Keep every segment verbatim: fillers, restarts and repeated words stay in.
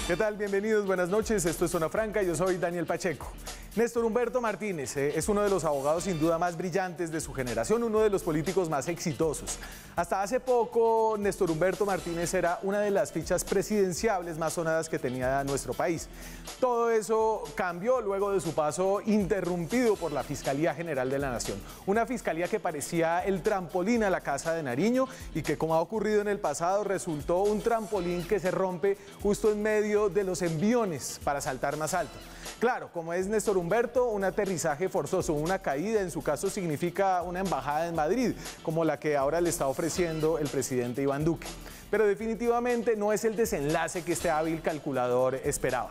¿Qué tal? Bienvenidos, buenas noches. Esto es Zona Franca, yo soy Daniel Pacheco. Néstor Humberto Martínez eh, es uno de los abogados sin duda más brillantes de su generación, uno de los políticos más exitosos. Hasta hace poco, Néstor Humberto Martínez era una de las fichas presidenciables más sonadas que tenía nuestro país. Todo eso cambió luego de su paso interrumpido por la Fiscalía General de la Nación. Una fiscalía que parecía el trampolín a la Casa de Nariño y que, como ha ocurrido en el pasado, resultó un trampolín que se rompe justo en medio de los enviones para saltar más alto. Claro, como es Néstor Humberto, un aterrizaje forzoso, una caída en su caso significa una embajada en Madrid, como la que ahora le está ofreciendo el presidente Iván Duque. Pero definitivamente no es el desenlace que este hábil calculador esperaba.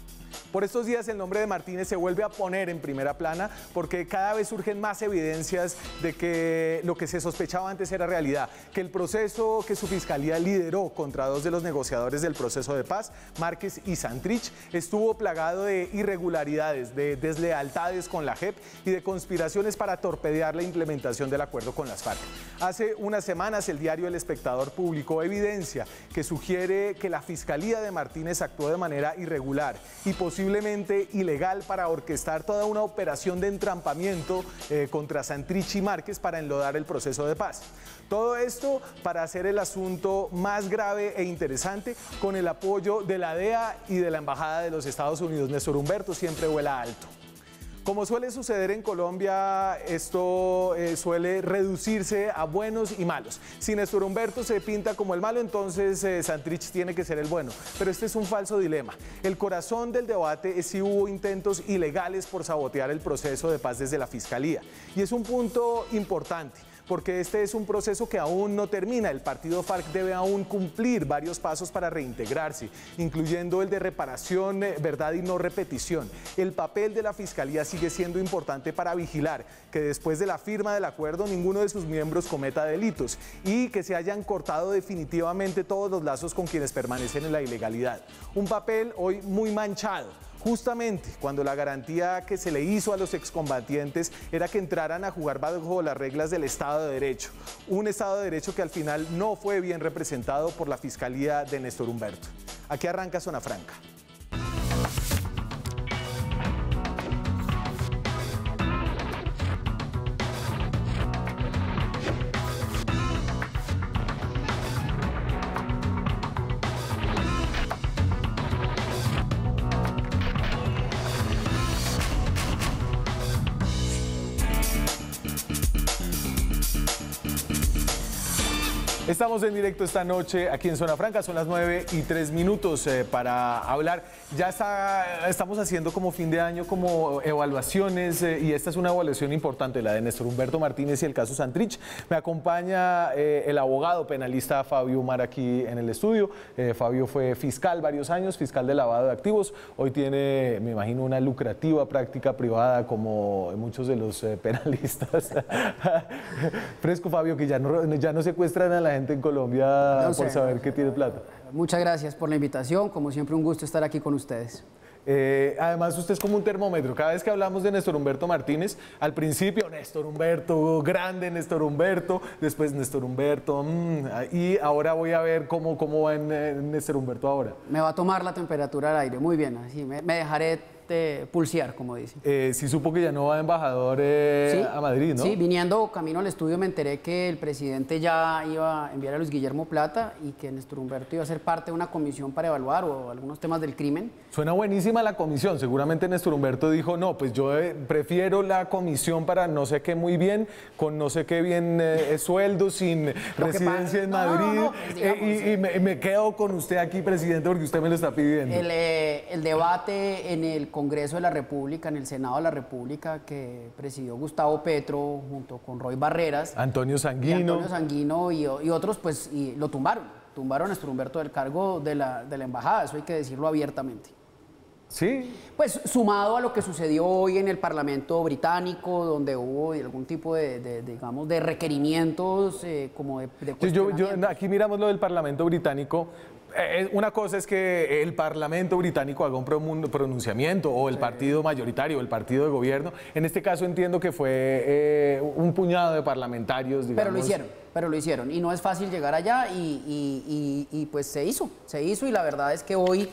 Por estos días el nombre de Martínez se vuelve a poner en primera plana porque cada vez surgen más evidencias de que lo que se sospechaba antes era realidad, que el proceso que su fiscalía lideró contra dos de los negociadores del proceso de paz, Márquez y Santrich, estuvo plagado de irregularidades, de deslealtades con la J E P y de conspiraciones para torpedear la implementación del acuerdo con las FARC. Hace unas semanas el diario El Espectador publicó evidencia que sugiere que la fiscalía de Martínez actuó de manera irregular y posiblemente posiblemente ilegal para orquestar toda una operación de entrampamiento eh, contra Santrich y Márquez para enlodar el proceso de paz. Todo esto para hacer el asunto más grave e interesante con el apoyo de la D E A y de la Embajada de los Estados Unidos. Néstor Humberto siempre vuela alto. Como suele suceder en Colombia, esto eh, suele reducirse a buenos y malos. Si Néstor Humberto se pinta como el malo, entonces eh, Santrich tiene que ser el bueno. Pero este es un falso dilema. El corazón del debate es si hubo intentos ilegales por sabotear el proceso de paz desde la Fiscalía. Y es un punto importante, porque este es un proceso que aún no termina. El partido FARC debe aún cumplir varios pasos para reintegrarse, incluyendo el de reparación, verdad y no repetición. El papel de la Fiscalía sigue siendo importante para vigilar que después de la firma del acuerdo ninguno de sus miembros cometa delitos y que se hayan cortado definitivamente todos los lazos con quienes permanecen en la ilegalidad. Un papel hoy muy manchado, justamente cuando la garantía que se le hizo a los excombatientes era que entraran a jugar bajo las reglas del Estado de Derecho. Un Estado de Derecho que al final no fue bien representado por la Fiscalía de Néstor Humberto. Aquí arranca Zona Franca. Estamos en directo esta noche aquí en Zona Franca, son las nueve y tres minutos eh, para hablar. Ya está, estamos haciendo como fin de año como evaluaciones eh, y esta es una evaluación importante, la de Néstor Humberto Martínez y el caso Santrich. Me acompaña eh, el abogado penalista Fabio Umar aquí en el estudio. Eh, Fabio fue fiscal varios años, fiscal de lavado de activos. Hoy tiene, me imagino, una lucrativa práctica privada como muchos de los eh, penalistas. Fresco, Fabio, que ya no, ya no secuestran a la gente en Colombia no sé, por saber que tiene plata. Muchas gracias por la invitación, como siempre un gusto estar aquí con ustedes. Eh, además usted es como un termómetro, cada vez que hablamos de Néstor Humberto Martínez, al principio Néstor Humberto, grande Néstor Humberto, después Néstor Humberto, mmm, y ahora voy a ver cómo, cómo va en, en Néstor Humberto ahora. Me va a tomar la temperatura al aire, muy bien, así me, me dejaré de pulsear, como dicen. Eh, sí supo que ya no va de embajador eh, sí, a Madrid, ¿no? Sí, viniendo camino al estudio me enteré que el presidente ya iba a enviar a Luis Guillermo Plata y que Néstor Humberto iba a ser parte de una comisión para evaluar o algunos temas del crimen. Suena buenísima la comisión, seguramente Néstor Humberto dijo, no, pues yo eh, prefiero la comisión para no sé qué muy bien, con no sé qué bien eh, sueldo, sin residencia en Madrid, no, no, no, pues digamos, eh, y, y me, me quedo con usted aquí, presidente, porque usted me lo está pidiendo. El, eh, el debate en el Congreso de la República, en el Senado de la República, que presidió Gustavo Petro junto con Roy Barreras, Antonio Sanguino, y Antonio Sanguino y, y otros, pues y lo tumbaron, tumbaron a Néstor Humberto del cargo de la, de la embajada, eso hay que decirlo abiertamente. Sí. Pues sumado a lo que sucedió hoy en el Parlamento británico, donde hubo algún tipo de, de, de digamos, de requerimientos eh, como de, de yo, yo, aquí miramos lo del Parlamento británico. Eh, una cosa es que el Parlamento británico haga un pronunciamiento o el partido mayoritario o el partido de gobierno. En este caso entiendo que fue eh, un puñado de parlamentarios, digamos. Pero lo hicieron, pero lo hicieron. Y no es fácil llegar allá y, y, y, y pues se hizo, se hizo y la verdad es que hoy...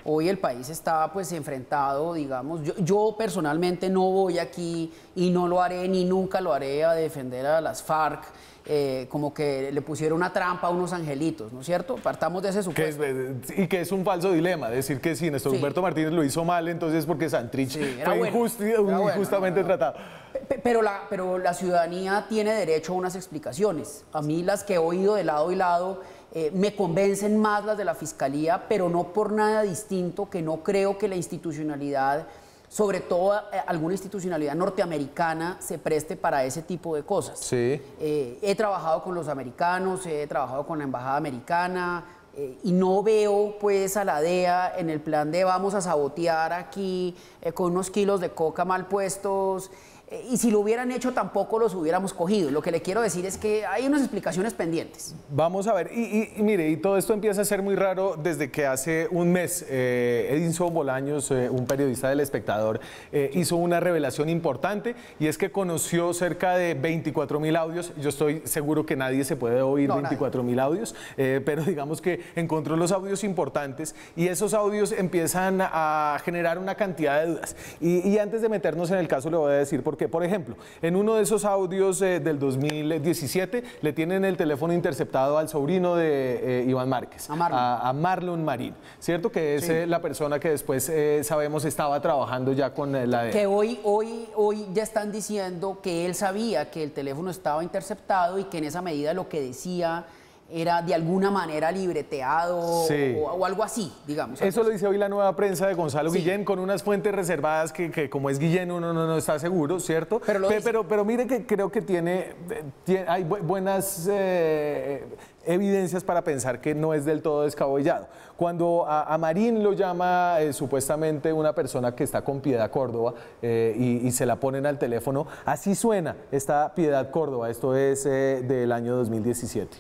Hoy el país está pues enfrentado, digamos, yo, yo personalmente no voy aquí y no lo haré ni nunca lo haré a defender a las FARC, eh, como que le pusieron una trampa a unos angelitos, ¿no es cierto? Partamos de ese supuesto. Que es, y que es un falso dilema, decir que si Néstor Sí. Humberto Martínez lo hizo mal, entonces porque Santrich Sí, era fue bueno, injusti- era bueno, injustamente no, no, no. tratado. Pe- Pero la, pero la ciudadanía tiene derecho a unas explicaciones. A mí las que he oído de lado y lado eh, me convencen más las de la Fiscalía, pero no por nada distinto, que no creo que la institucionalidad, sobre todo eh, alguna institucionalidad norteamericana, se preste para ese tipo de cosas. Sí. Eh, he trabajado con los americanos, he trabajado con la embajada americana, eh, y no veo pues a la D E A en el plan de vamos a sabotear aquí eh, con unos kilos de coca mal puestos. Eh, y si lo hubieran hecho tampoco los hubiéramos cogido. Lo que le quiero decir es que hay unas explicaciones pendientes. Vamos a ver, y, y- y mire, y todo esto empieza a ser muy raro desde que hace un mes eh, Edinson Bolaños, eh, un periodista del Espectador, eh, hizo una revelación importante, y es que conoció cerca de veinticuatro mil audios. Yo estoy seguro que nadie se puede oír No, veinticuatro mil audios, eh, pero digamos que encontró los audios importantes, y esos audios empiezan a generar una cantidad de dudas. Y, y antes de meternos en el caso, le voy a decir por qué. Por ejemplo, en uno de esos audios eh, del dos mil diecisiete le tienen el teléfono interceptado al sobrino de eh, Iván Márquez, A Marlon. a, a Marlon Marín, ¿cierto? Que es Sí. eh, la persona que después eh, sabemos estaba trabajando ya con eh, la D E A. Que hoy, hoy, hoy ya están diciendo que él sabía que el teléfono estaba interceptado y que en esa medida lo que decía era de alguna manera libreteado, Sí. o, o algo así, digamos. Eso lo dice hoy la nueva prensa de Gonzalo Sí. Guillén, con unas fuentes reservadas que, que como es Guillén uno no, no está seguro, ¿cierto? Pero lo Pe- dice. pero, pero mire que creo que tiene, eh, tie- hay bu- buenas eh, evidencias para pensar que no es del todo descabellado. Cuando a, a Marín lo llama eh, supuestamente una persona que está con Piedad Córdoba eh, y, y se la ponen al teléfono, así suena esta Piedad Córdoba. Esto es eh, del año dos mil diecisiete.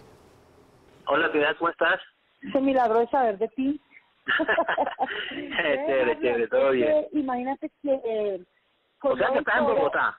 Hola, Piedad, ¿cómo estás? Ese milagro de saber de ti. Chévere, chévere, todo bien. Eh, Imagínate que... eh, con O sea, lo que del estás en foro- Bogotá.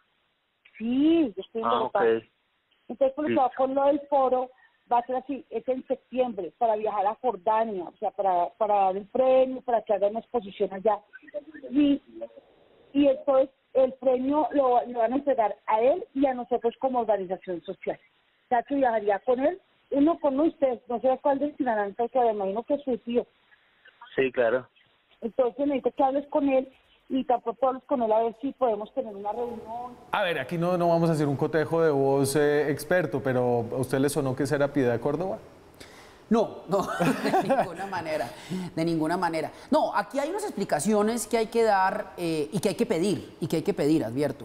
Sí, yo estoy en Ah, Bogotá. ok. Entonces, por Sí. eso, con lo del foro, va a ser así, es en septiembre, para viajar a Jordania, o sea, para, para dar el premio, para que haga una exposición allá. Y, y entonces, el premio lo, lo van a entregar a él y a nosotros como organización social. O sea, que viajaría con él, uno con usted, no sé a cuál destinarán, porque me imagino que es su tío. Sí, claro. Entonces necesito que hables con él y tampoco hables con él a ver si podemos tener una reunión. A ver, aquí no, no vamos a hacer un cotejo de voz eh, experto, pero ¿a usted le sonó que será Piedad Córdoba? No, no, de ninguna manera, de ninguna manera. No, aquí hay unas explicaciones que hay que dar eh, y que hay que pedir, y que hay que pedir, advierto.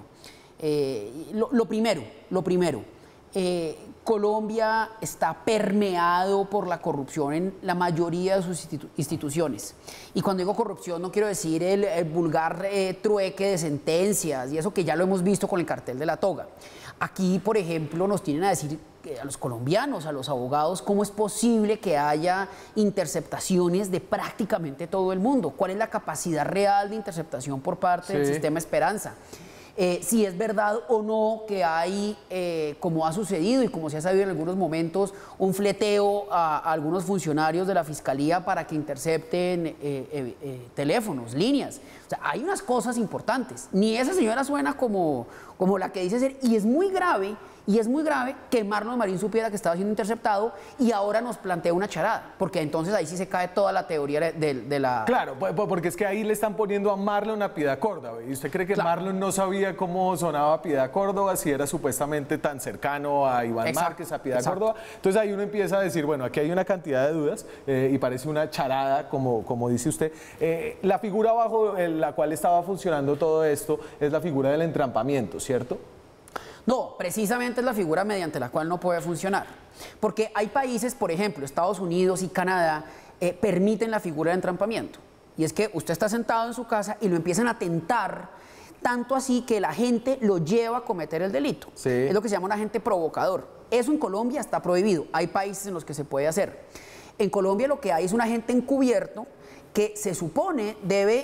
Eh, lo, lo primero, lo primero, eh, Colombia está permeado por la corrupción en la mayoría de sus institu- instituciones. Y cuando digo corrupción no quiero decir el, el vulgar eh, trueque de sentencias y eso que ya lo hemos visto con el cartel de la toga. Aquí, por ejemplo, nos tienen a decir a los colombianos, a los abogados, cómo es posible que haya interceptaciones de prácticamente todo el mundo. ¿Cuál es la capacidad real de interceptación por parte del Sí. sistema Esperanza? Eh, si es verdad o no que hay, eh, como ha sucedido y como se ha sabido en algunos momentos, un fleteo a, a algunos funcionarios de la Fiscalía para que intercepten eh, eh, eh, teléfonos, líneas. O sea, hay unas cosas importantes. Ni esa señora suena como, como la que dice ser, y es muy grave, y es muy grave que Marlon Marín supiera que estaba siendo interceptado y ahora nos plantea una charada, porque entonces ahí sí se cae toda la teoría de, de- de la... Claro, po- po- porque es que ahí le están poniendo a Marlon a Piedad Córdoba. ¿Y usted cree que Claro. Marlon no sabía cómo sonaba Piedad Córdoba, si era supuestamente tan cercano a Iván Exacto, Márquez, a Piedad exacto. Córdoba? Entonces ahí uno empieza a decir, bueno, aquí hay una cantidad de dudas eh, y parece una charada, como, como dice usted. Eh, la figura bajo en la cual estaba funcionando todo esto es la figura del entrampamiento, ¿cierto? No, precisamente es la figura mediante la cual no puede funcionar. Porque hay países, por ejemplo, Estados Unidos y Canadá, eh, permiten la figura de entrampamiento. Y es que usted está sentado en su casa y lo empiezan a tentar, tanto así que la gente lo lleva a cometer el delito. Sí. Es lo que se llama un agente provocador. Eso en Colombia está prohibido. Hay países en los que se puede hacer. En Colombia lo que hay es un agente encubierto que se supone debe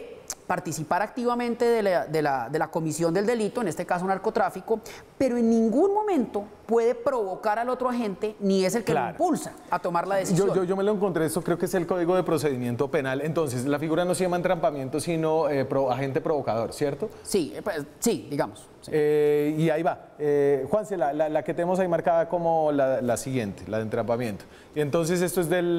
participar activamente de la, de, la, de la comisión del delito, en este caso narcotráfico, pero en ningún momento puede provocar al otro agente, ni es el que Claro. lo impulsa a tomar la decisión. Yo, yo, yo me lo encontré, esto creo que es el Código de Procedimiento Penal. Entonces, la figura no se llama entrampamiento, sino eh, pro, agente provocador, ¿cierto? Sí, pues, sí, digamos. Sí. Eh, y ahí va. Eh, Juanse, la, la, la que tenemos ahí marcada como la, la siguiente, la de entrampamiento. Y entonces esto es del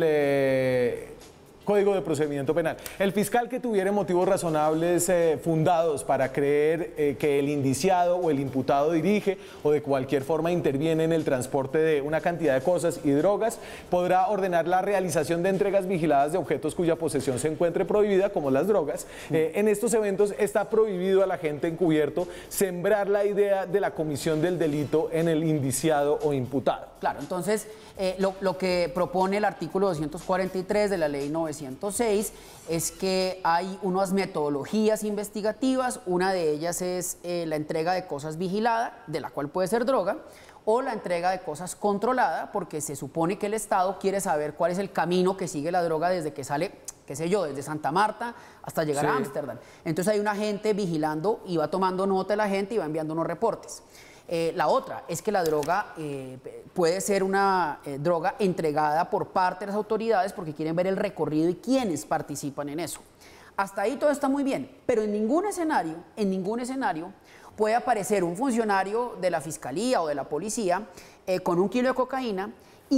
eh, Código de Procedimiento Penal. El fiscal que tuviera motivos razonables eh, fundados para creer eh, que el indiciado o el imputado dirige o de cualquier forma interviene en el transporte de una cantidad de cosas y drogas, podrá ordenar la realización de entregas vigiladas de objetos cuya posesión se encuentre prohibida, como las drogas. Eh, en estos eventos está prohibido al agente encubierto sembrar la idea de la comisión del delito en el indiciado o imputado. Claro, entonces eh, lo, lo que propone el artículo doscientos cuarenta y tres de la ley novecientos seis es que hay unas metodologías investigativas, una de ellas es eh, la entrega de cosas vigilada, de la cual puede ser droga, o la entrega de cosas controlada, porque se supone que el Estado quiere saber cuál es el camino que sigue la droga desde que sale, qué sé yo, desde Santa Marta hasta llegar Sí. a Ámsterdam. Entonces hay un agente vigilando y va tomando nota de la gente y va enviando unos reportes. Eh, la otra es que la droga eh, puede ser una eh, droga entregada por parte de las autoridades porque quieren ver el recorrido y quiénes participan en eso. Hasta ahí todo está muy bien, pero en ningún escenario, en ningún escenario puede aparecer un funcionario de la fiscalía o de la policía eh, con un kilo de cocaína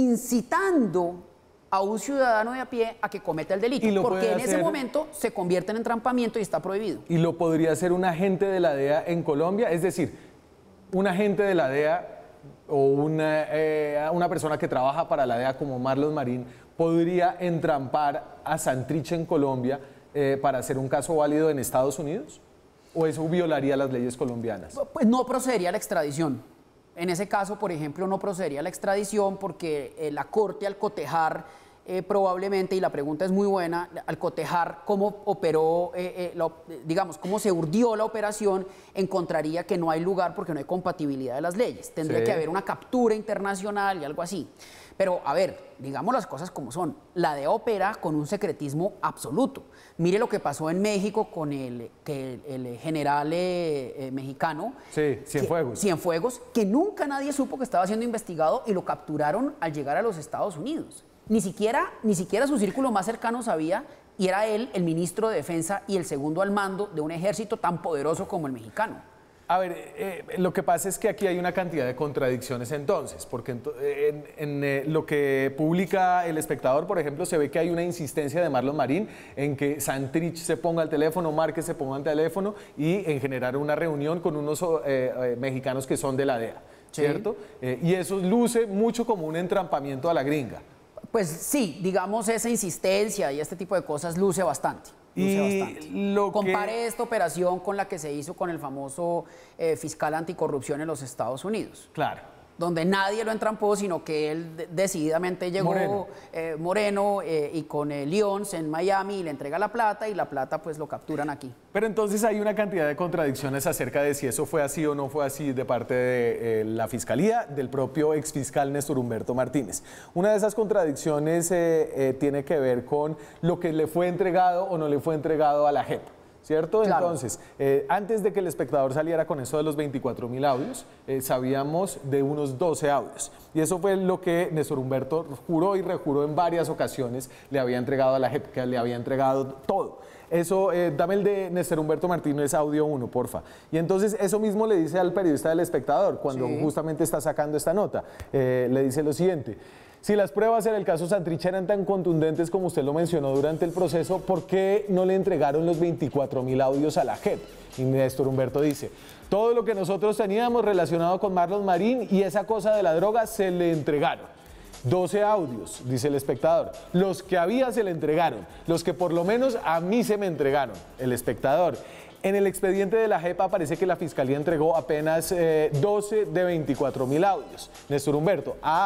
incitando a un ciudadano de a pie a que cometa el delito, Y lo porque puede en ese hacer- momento se convierte en entrampamiento y está prohibido. Y lo podría hacer un agente de la D E A en Colombia, es decir, un agente de la D E A o una, eh, una persona que trabaja para la D E A como Marlon Marín podría entrampar a Santrich en Colombia eh, para hacer un caso válido en Estados Unidos, o eso violaría las leyes colombianas. Pues no procedería la extradición. En ese caso, por ejemplo, no procedería la extradición porque eh, la Corte, al cotejar eh, probablemente, y la pregunta es muy buena, al cotejar cómo operó, eh, eh, la op- digamos, cómo se urdió la operación, encontraría que no hay lugar porque no hay compatibilidad de las leyes. Tendría Sí. que haber una captura internacional y algo así. Pero, a ver, digamos las cosas como son. La D E A opera con un secretismo absoluto. Mire lo que pasó en México con el, que el, el general eh, eh, mexicano. Sí, Cienfuegos. Que, Cienfuegos, que nunca nadie supo que estaba siendo investigado y lo capturaron al llegar a los Estados Unidos. Ni siquiera, ni siquiera su círculo más cercano sabía, y era él el ministro de Defensa y el segundo al mando de un ejército tan poderoso como el mexicano. A ver, eh, eh, lo que pasa es que aquí hay una cantidad de contradicciones entonces, porque ento- en, en, eh, lo que publica El Espectador, por ejemplo, se ve que hay una insistencia de Marlon Marín en que Santrich se ponga al teléfono, Márquez se ponga al teléfono y en generar una reunión con unos eh, eh, mexicanos que son de la D E A, Sí. ¿cierto? Eh, y eso luce mucho como un entrampamiento a la gringa. Pues sí, digamos, esa insistencia y este tipo de cosas luce bastante. Luce Y bastante. lo que- Compare esta operación con la que se hizo con el famoso eh, fiscal anticorrupción en los Estados Unidos, Claro. donde nadie lo entrampó, sino que él de- decididamente llegó Moreno. eh, Moreno eh, y con eh, Lyons en Miami y le entrega la plata y la plata pues lo capturan aquí. Pero entonces hay una cantidad de contradicciones acerca de si eso fue así o no fue así de parte de eh, la Fiscalía, del propio exfiscal Néstor Humberto Martínez. Una de esas contradicciones eh, eh, tiene que ver con lo que le fue entregado o no le fue entregado a la J E P. ¿Cierto? Claro. Entonces, eh, antes de que El Espectador saliera con eso de los veinticuatro mil audios, eh, sabíamos de unos doce audios. Y eso fue lo que Néstor Humberto juró y rejuró en varias ocasiones, le había entregado a la J E P, que le había entregado todo. Eso, eh, dame el de Néstor Humberto Martínez, audio uno, porfa. Y entonces eso mismo le dice al periodista del Espectador, cuando Sí. justamente está sacando esta nota. Eh, le dice lo siguiente: si las pruebas en el caso Santrich eran tan contundentes como usted lo mencionó durante el proceso, ¿por qué no le entregaron los veinticuatro mil audios a la J E P? Y Néstor Humberto dice: todo lo que nosotros teníamos relacionado con Marlon Marín y esa cosa de la droga se le entregaron. doce audios, dice El Espectador. Los que había se le entregaron, los que por lo menos a mí se me entregaron. El Espectador. En el expediente de la J E P aparece que la Fiscalía entregó apenas eh, doce de veinticuatro mil audios. Néstor Humberto. Ah,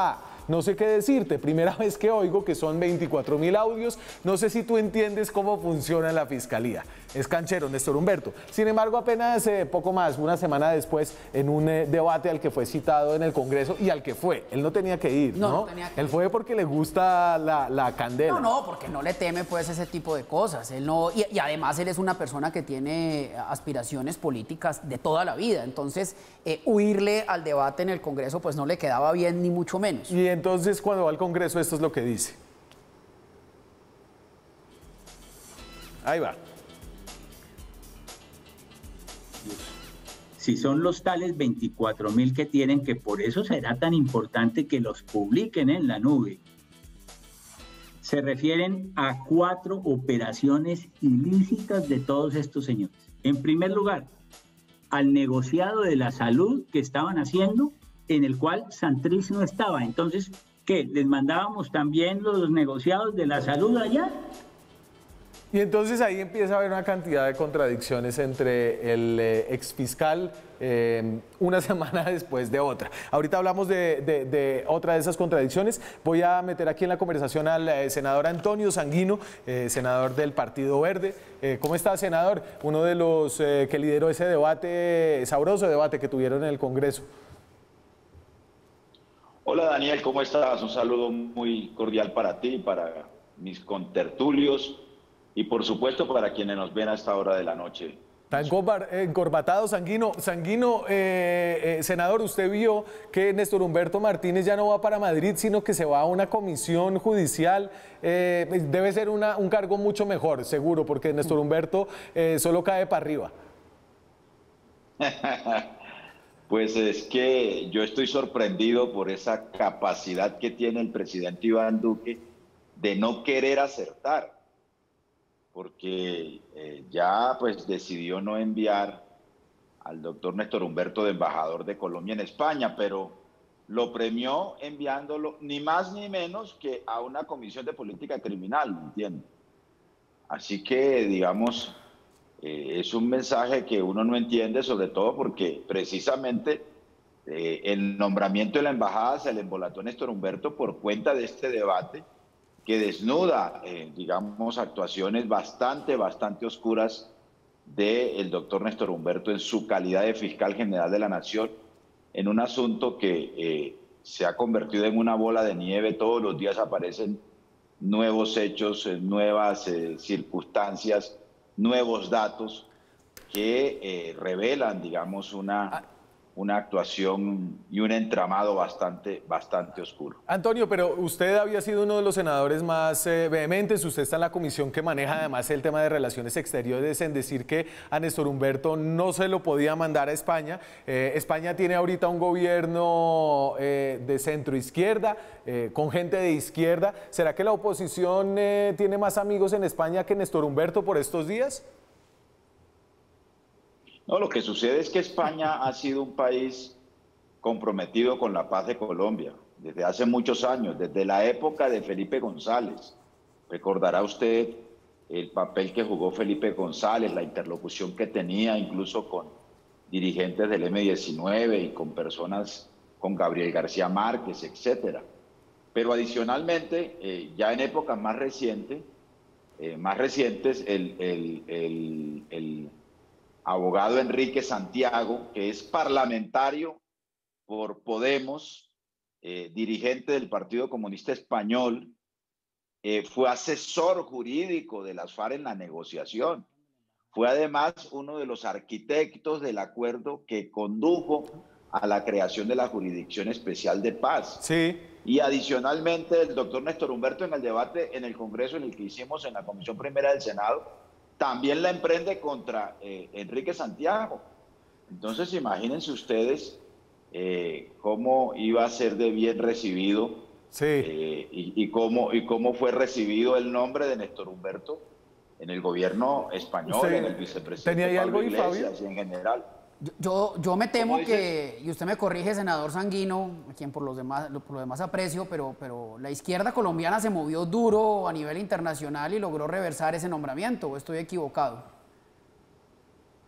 no sé qué decirte, primera vez que oigo que son veinticuatro mil audios, no sé si tú entiendes cómo funciona la fiscalía. Es canchero, Néstor Humberto. Sin embargo, apenas eh, poco más, una semana después, en un eh, debate al que fue citado en el Congreso y al que fue, él no tenía que ir, ¿no? No, no tenía que él ir. fue porque le gusta la, la candela. No, no, porque no le teme pues ese tipo de cosas. Él no, y, y además él es una persona que tiene aspiraciones políticas de toda la vida. Entonces, eh, huirle al debate en el Congreso pues no le quedaba bien, ni mucho menos. Y entonces, cuando va al Congreso, esto es lo que dice. Ahí va. Si son los tales veinticuatro mil que tienen, que por eso será tan importante que los publiquen en la nube, se refieren a cuatro operaciones ilícitas de todos estos señores. En primer lugar, al negociado de la salud que estaban haciendo, en el cual Santrich no estaba. Entonces, ¿qué? ¿Les mandábamos también los negociados de la salud allá? Y entonces ahí empieza a haber una cantidad de contradicciones entre el eh, exfiscal eh, una semana después de otra. Ahorita hablamos de, de, de otra de esas contradicciones. Voy a meter aquí en la conversación al eh, senador Antonio Sanguino, eh, senador del Partido Verde. Eh, ¿Cómo está, senador? Uno de los eh, que lideró ese debate, sabroso debate que tuvieron en el Congreso. Hola Daniel, ¿cómo estás? Un saludo muy cordial para ti, para mis contertulios y por supuesto para quienes nos ven a esta hora de la noche. Está encorbatado, Sanguino. Sanguino, eh, eh, senador, usted vio que Néstor Humberto Martínez ya no va para Madrid, sino que se va a una comisión judicial. Eh, debe ser una, un cargo mucho mejor, seguro, porque Néstor Humberto eh, solo cae para arriba. Pues es que yo estoy sorprendido por esa capacidad que tiene el presidente Iván Duque de no querer acertar, porque eh, ya pues decidió no enviar al doctor Néstor Humberto de embajador de Colombia en España, pero lo premió enviándolo ni más ni menos que a una comisión de política criminal, ¿me entiendes? Así que, digamos, eh, es un mensaje que uno no entiende, sobre todo porque precisamente eh, el nombramiento de la embajada se le embolató a Néstor Humberto por cuenta de este debate que desnuda, eh, digamos, actuaciones bastante, bastante oscuras del doctor Néstor Humberto en su calidad de fiscal general de la Nación, en un asunto que eh, se ha convertido en una bola de nieve. Todos los días aparecen nuevos hechos, eh, nuevas eh, circunstancias, nuevos datos que eh, revelan, digamos, una... una actuación y un entramado bastante, bastante oscuro. Antonio, pero usted había sido uno de los senadores más eh, vehementes, usted está en la comisión que maneja además el tema de relaciones exteriores, en decir que a Néstor Humberto no se lo podía mandar a España. Eh, España tiene ahorita un gobierno eh, de centro izquierda, eh, con gente de izquierda. ¿Será que la oposición eh, tiene más amigos en España que Néstor Humberto por estos días? No, lo que sucede es que España ha sido un país comprometido con la paz de Colombia desde hace muchos años, desde la época de Felipe González. Recordará usted el papel que jugó Felipe González, la interlocución que tenía incluso con dirigentes del eme diecinueve y con personas, con Gabriel García Márquez, etcétera. Pero adicionalmente, eh, ya en épocas más recientes, eh, más recientes, el... el, el, el abogado Enrique Santiago, que es parlamentario por Podemos, eh, dirigente del Partido Comunista Español, eh, fue asesor jurídico de las FARC en la negociación. Fue además uno de los arquitectos del acuerdo que condujo a la creación de la Jurisdicción Especial de Paz. Sí. Y adicionalmente el doctor Néstor Humberto, en el debate en el Congreso en el que hicimos en la Comisión Primera del Senado, también la emprende contra eh, Enrique Santiago. Entonces imagínense ustedes eh, cómo iba a ser de bien recibido, sí. eh, y, y, cómo, y cómo fue recibido el nombre de Néstor Humberto en el gobierno español, ¿Usted en el vicepresidente tenía ahí Pablo algo, Iglesias Fabio? y en general. Yo, yo, yo me temo ¿Cómo que, y usted me corrige, senador Sanguino, a quien por, los demás, por lo demás aprecio, pero, pero la izquierda colombiana se movió duro a nivel internacional y logró reversar ese nombramiento, ¿o estoy equivocado?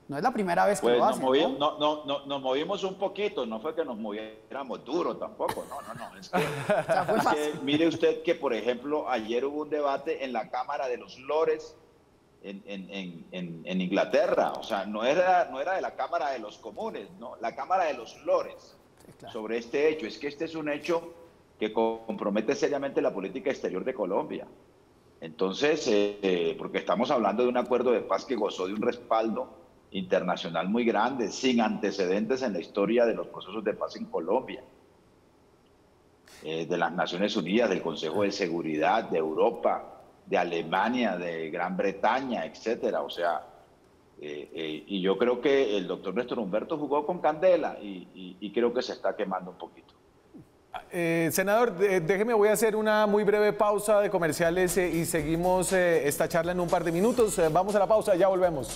No es la primera vez que Pues lo nos, hacen, movi ¿no? no, no, no, nos movimos un poquito, no fue que nos moviéramos duro tampoco, no, no, no. Es que, O sea, fue es fácil. que mire usted que, por ejemplo, ayer hubo un debate en la Cámara de los Lores en, en, en, en, en Inglaterra, o sea, no era, no era de la Cámara de los Comunes, no, la Cámara de los Lores, Sí, claro. sobre este hecho. Es que este es un hecho que compromete seriamente la política exterior de Colombia. Entonces, eh, eh, porque estamos hablando de un acuerdo de paz que gozó de un respaldo internacional muy grande, sin antecedentes en la historia de los procesos de paz en Colombia, eh, de las Naciones Unidas, del Consejo de Seguridad, de Europa, de Alemania, de Gran Bretaña, etcétera. O sea, eh, eh, y yo creo que el doctor Néstor Humberto jugó con candela y, y, y creo que se está quemando un poquito. Eh, senador, de- déjeme, voy a hacer una muy breve pausa de comerciales eh, y seguimos eh, esta charla en un par de minutos. Eh, vamos a la pausa, ya volvemos.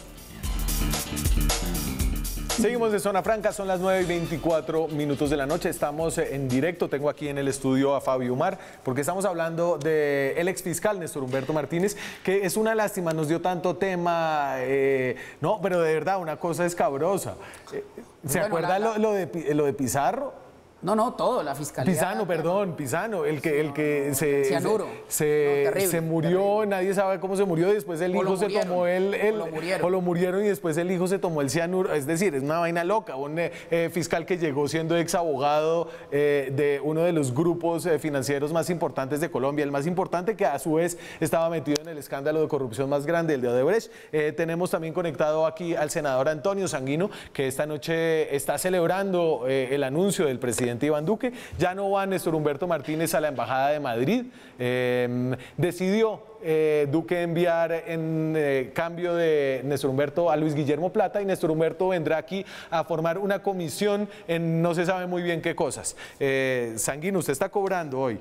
Seguimos de Zona Franca, son las nueve y veinticuatro minutos de la noche, estamos eh, en directo, tengo aquí en el estudio a Fabio Umar, porque estamos hablando del ex fiscal Néstor Humberto Martínez, que es una lástima, nos dio tanto tema, eh, no, pero de verdad, una cosa escabrosa. Eh, ¿Se Bueno, acuerda la- la- lo, lo de, Pi- lo de Pizarro? No, no, todo, la fiscalía. Pisano, perdón, Pisano, el que, el que se, cianuro. se, No, terrible, se murió, terrible. nadie sabe cómo se murió, y después el O lo hijo se murieron, tomó el, el- o lo murieron. o lo murieron y después el hijo se tomó el cianuro, es decir, es una vaina loca. Un eh, eh, fiscal que llegó siendo ex abogado eh, de uno de los grupos eh, financieros más importantes de Colombia, el más importante, que a su vez estaba metido en el escándalo de corrupción más grande, el de Odebrecht. Eh, tenemos también conectado aquí al senador Antonio Sanguino, que esta noche está celebrando eh, el anuncio del presidente Iván Duque. Ya no va Néstor Humberto Martínez a la Embajada de Madrid. Eh, decidió eh, Duque enviar en eh, cambio de Néstor Humberto a Luis Guillermo Plata, y Néstor Humberto vendrá aquí a formar una comisión en no se sabe muy bien qué cosas. Eh, Sanguino, usted está cobrando hoy.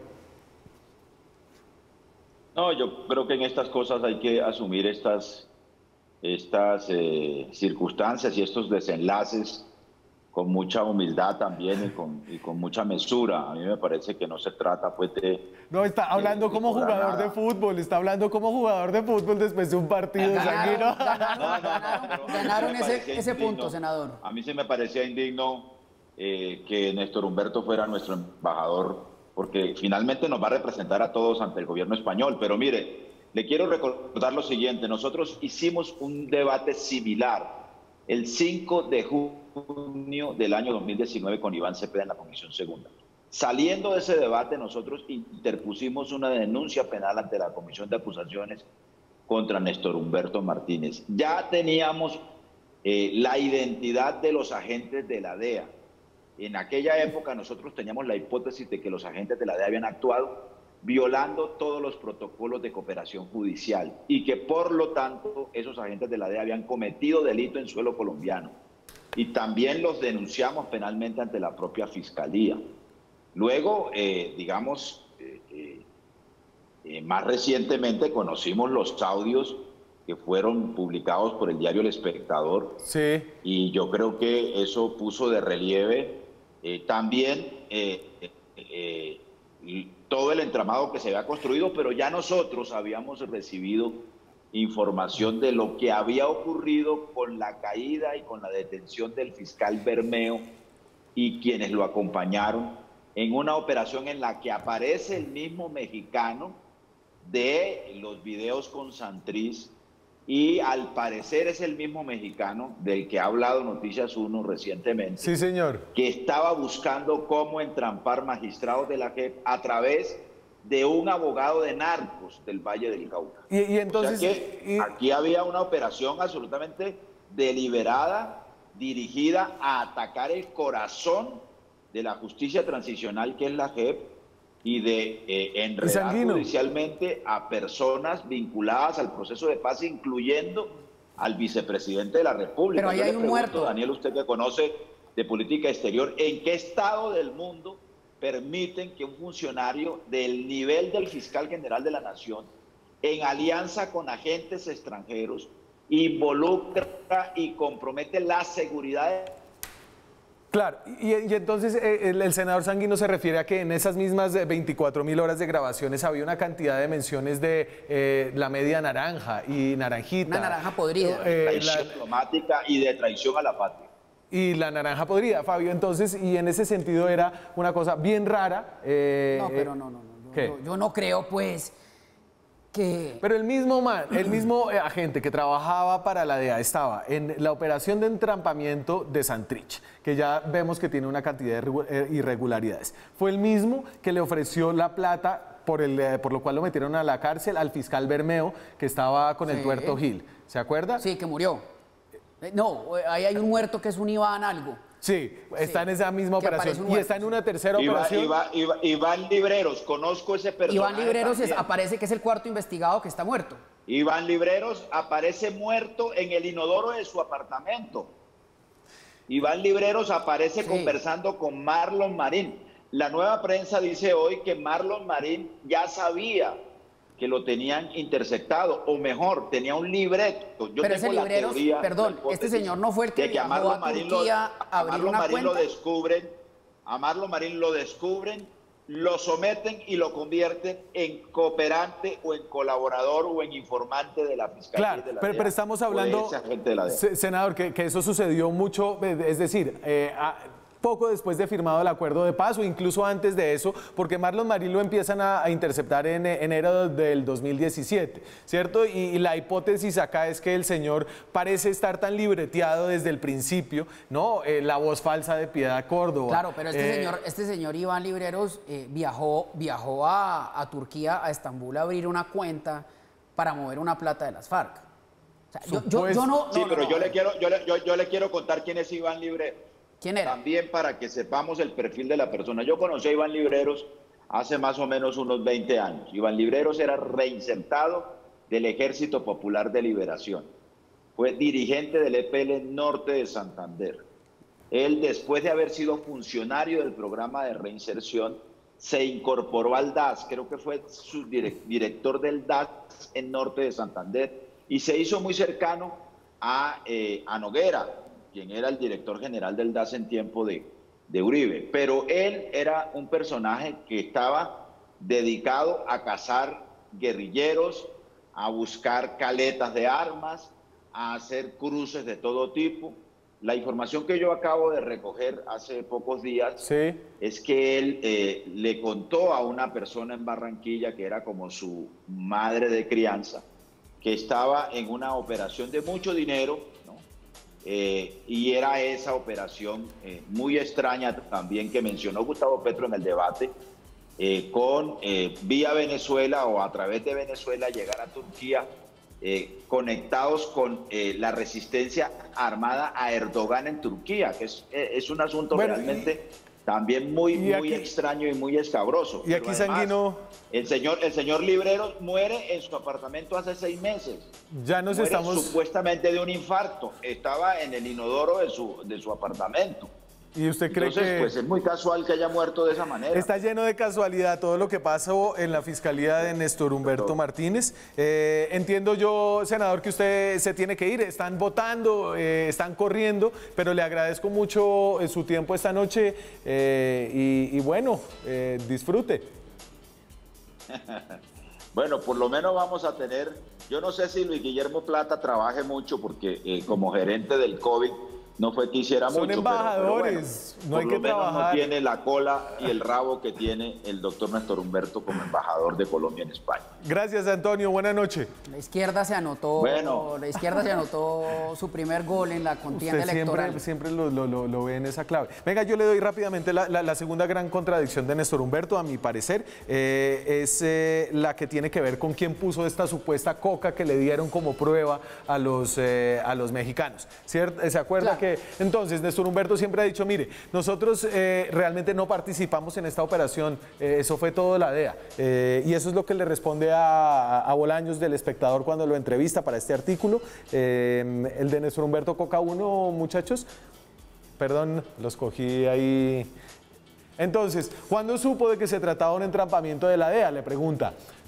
No, yo creo que en estas cosas hay que asumir estas, estas eh, circunstancias y estos desenlaces con mucha humildad también y con, y con mucha mesura. A mí me parece que no se trata pues de... No, está hablando de- como de cobrar jugador de nada. fútbol, está hablando como jugador de fútbol después de un partido, Sanguino. Ganaron, No, no, no, ganaron, pero a mí ganaron me ese, parecía ese indigno. punto, senador. A mí sí me parecía indigno eh, que Néstor Humberto fuera nuestro embajador, porque finalmente nos va a representar a todos ante el gobierno español. Pero mire, le quiero recordar lo siguiente: nosotros hicimos un debate similar el cinco de junio del año dos mil diecinueve con Iván Cepeda en la Comisión Segunda. Saliendo de ese debate, nosotros interpusimos una denuncia penal ante la Comisión de Acusaciones contra Néstor Humberto Martínez. Ya teníamos eh, la identidad de los agentes de la D E A. En aquella época nosotros teníamos la hipótesis de que los agentes de la D E A habían actuado violando todos los protocolos de cooperación judicial y que por lo tanto esos agentes de la D E A habían cometido delito en suelo colombiano. Y también los denunciamos penalmente ante la propia Fiscalía. Luego, eh, digamos, eh, eh, eh, más recientemente conocimos los audios que fueron publicados por el diario El Espectador. Sí. Y yo creo que eso puso de relieve eh, también eh, eh, eh, todo el entramado que se había construido, pero ya nosotros habíamos recibido información de lo que había ocurrido con la caída y con la detención del fiscal Bermeo y quienes lo acompañaron en una operación en la que aparece el mismo mexicano de los videos con Santriz, y al parecer es el mismo mexicano del que ha hablado Noticias uno recientemente. Sí, señor. Que estaba buscando cómo entrampar magistrados de la J E P a través de un abogado de narcos del Valle del Cauca. Y, y entonces... O sea que y- aquí había una operación absolutamente deliberada, dirigida a atacar el corazón de la justicia transicional, que es la J E P, y de eh, enredar Sanguino. judicialmente a personas vinculadas al proceso de paz, incluyendo al vicepresidente de la República. Pero ahí Yo hay le un pregunto, muerto. Daniel, usted que conoce de política exterior, ¿en qué estado del mundo permiten que un funcionario del nivel del fiscal general de la Nación, en alianza con agentes extranjeros, involucra y compromete la seguridad Claro, y, y entonces eh, el, el senador Sanguino se refiere a que en esas mismas veinticuatro mil horas de grabaciones había una cantidad de menciones de eh, la media naranja y naranjita. Una naranja podrida. Eh, traición la, diplomática y de traición a la patria. Y la naranja podrida, Fabio, entonces, y en ese sentido era una cosa bien rara. Eh, no, pero no, no, no. ¿qué? Yo, yo no creo, pues, que... Pero el mismo man, el mismo eh, agente que trabajaba para la D E A estaba en la operación de entrampamiento de Santrich, que ya vemos que tiene una cantidad de irregularidades. Fue el mismo que le ofreció la plata, por, el, eh, por lo cual lo metieron a la cárcel, al fiscal Bermeo, que estaba con Sí. el tuerto Gil. ¿Se acuerda? Sí, que murió. No, ahí hay un muerto que es un Iván algo. Sí, está Sí, en esa misma que aparece operación. un Y muerto, está en sí. una tercera Iván, operación. Iván, Iván, Iván Libreros, conozco ese personaje. Iván Libreros es- también. aparece que es el cuarto investigado que está muerto. Iván Libreros aparece muerto en el inodoro de su apartamento. Iván Libreros aparece Sí. conversando con Marlon Marín. La nueva prensa dice hoy que Marlon Marín ya sabía que lo tenían interceptado, o mejor, tenía un libreto. Yo Pero ese tengo la Libreros, teoría, perdón, la hipótesis, este señor no fue el que de a viajó Marlon a Marín Turquía lo, a abrir Marlon una Marín lo cuenta. descubren, a Marlon Marín lo descubren, lo someten y lo convierten en cooperante o en colaborador o en informante de la Fiscalía. Claro, y de la pero, D E A, pero estamos o de hablando, ese agente de la D E A. se- senador, que, que eso sucedió mucho, eh, es decir, eh, a- poco después de firmado el acuerdo de paz o incluso antes de eso, porque Marlon Marín lo empiezan a, a interceptar en eh, enero del dos mil diecisiete, ¿cierto? Y, y la hipótesis acá es que el señor parece estar tan libreteado desde el principio, ¿no? Eh, la voz falsa de Piedad Córdoba. Claro, pero este, Eh, señor, este señor Iván Libreros eh, viajó, viajó a, a Turquía, a Estambul, a abrir una cuenta para mover una plata de las FARC. O sea, yo, yo- yo no, Sí, no, no, pero no. yo le quiero, yo le, yo, yo le quiero contar quién es Iván Libreros. ¿Quién era? También para que sepamos el perfil de la persona. Yo conocí a Iván Libreros hace más o menos unos veinte años. Iván Libreros era reinsertado del Ejército Popular de Liberación. Fue dirigente del E P L Norte de Santander. Él, después de haber sido funcionario del programa de reinserción, se incorporó al D A S, creo que fue su direct- director del D A S en Norte de Santander, y se hizo muy cercano a, eh, a Noguera, quien era el director general del D A S en tiempo de, de Uribe. Pero él era un personaje que estaba dedicado a cazar guerrilleros, a buscar caletas de armas, a hacer cruces de todo tipo. La información que yo acabo de recoger hace pocos días Sí. es que él eh, le contó a una persona en Barranquilla, que era como su madre de crianza, que estaba en una operación de mucho dinero, ¿no? Eh, y era esa operación eh, muy extraña también que mencionó Gustavo Petro en el debate, eh, con eh, vía Venezuela o a través de Venezuela llegar a Turquía, eh, conectados con eh, la resistencia armada a Erdogan en Turquía, que es, eh, es un asunto Bueno, realmente también muy, y muy aquí- extraño y muy escabroso. Y Pero aquí además, Sanguino, el señor, el señor Libreros muere en su apartamento hace seis meses. ya nos Muere estamos... supuestamente de un infarto. Estaba en el inodoro de su, de su apartamento. ¿Y usted cree Entonces, que...? pues es muy casual que haya muerto de esa manera. Está lleno de casualidad todo lo que pasó en la fiscalía de Néstor Humberto Martínez. Eh, entiendo yo, senador, que usted se tiene que ir. Están votando, eh, están corriendo, pero le agradezco mucho eh, su tiempo esta noche eh, y, y bueno, eh, disfrute. Bueno, por lo menos vamos a tener, yo no sé si Luis Guillermo Plata trabaje mucho porque eh, como gerente del COVID no fue que hiciera Son mucho. pero- pero embajadores, bueno, no hay por que lo menos trabajar. no tiene la cola y el rabo que tiene el doctor Néstor Humberto como embajador de Colombia en España. Gracias, Antonio. Buenas noches. La izquierda se anotó, Bueno. la izquierda se anotó su primer gol en la contienda Usted electoral. siempre, siempre lo, lo- lo- lo ve en esa clave. Venga, yo le doy rápidamente la, la- la segunda gran contradicción de Néstor Humberto, a mi parecer, eh, es eh, la que tiene que ver con quién puso esta supuesta coca que le dieron como prueba a los, eh, a los mexicanos. ¿Cierto? ¿Se acuerda Claro. que entonces Néstor Humberto siempre ha dicho, mire, nosotros eh, realmente no participamos en esta operación, eh, eso fue todo la D E A. Eh, y eso es lo que le responde a, a Bolaños del Espectador cuando lo entrevista para este artículo. Eh, el de Néstor Humberto Coca uno, muchachos. Perdón, los cogí ahí. Entonces, ¿cuándo supo de que se trataba de un entrampamiento de la D E A? Le pregunta.